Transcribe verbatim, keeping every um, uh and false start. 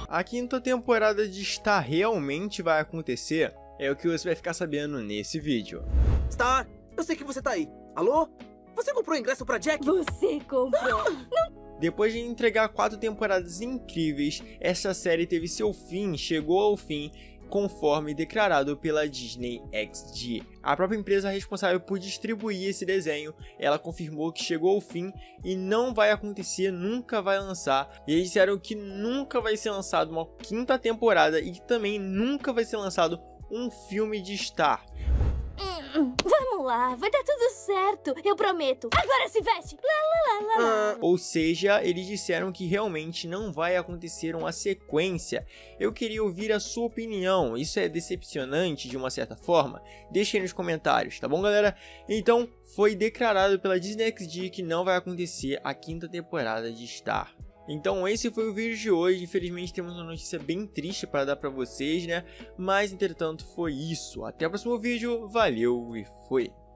A quinta temporada de Star realmente vai acontecer? É o que você vai ficar sabendo nesse vídeo. Star, eu sei que você tá aí. Alô? Você comprou ingresso pra Jack? Você comprou. Depois de entregar quatro temporadas incríveis, essa série teve seu fim, chegou ao fim, conforme declarado pela Disney X D. A própria empresa responsável por distribuir esse desenho, ela confirmou que chegou ao fim e não vai acontecer, nunca vai lançar. E eles disseram que nunca vai ser lançado uma quinta temporada e que também nunca vai ser lançado um filme de Star. Vamos lá, vai dar tudo certo, eu prometo. Agora se veste! Lá, lá, lá, lá. Ah, Ou seja, eles disseram que realmente não vai acontecer uma sequência. Eu queria ouvir a sua opinião, isso é decepcionante de uma certa forma? Deixe aí nos comentários, tá bom, galera? Então, foi declarado pela Disney X D que não vai acontecer a quinta temporada de Star. Então esse foi o vídeo de hoje. Infelizmente temos uma notícia bem triste para dar para vocês, né? Mas entretanto foi isso. Até o próximo vídeo, valeu e fui!